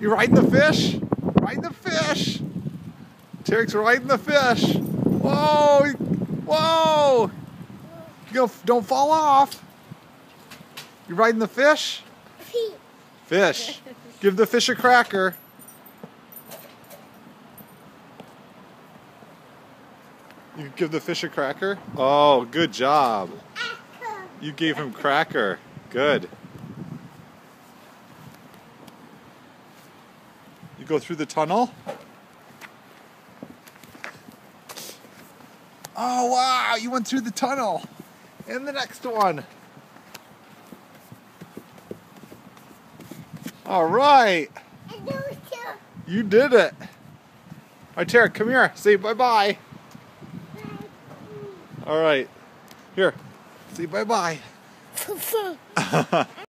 You riding the fish? Riding the fish! Terak's riding the fish! Whoa! Whoa! Don't fall off! You riding the fish? Fish. Give the fish a cracker. You give the fish a cracker? Oh, good job. You gave him cracker. Good. You go through the tunnel? Oh, wow, you went through the tunnel. And the next one. All right. You did it. All right, Terak, come here. Say bye-bye. All right. Here. Say bye-bye.